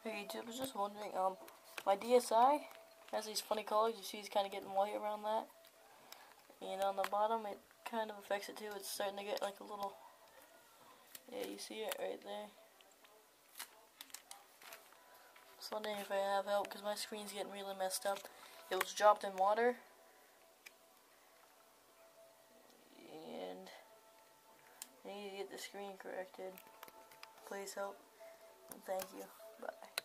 Hey YouTube, I was just wondering, my DSI has these funny colors. You see it's kind of getting white around that. And on the bottom it kind of affects it too. It's starting to get like a little, yeah, you see it right there. Just wondering if I have help because my screen's getting really messed up. It was dropped in water. And I need to get the screen corrected. Please help. And thank you. Bye.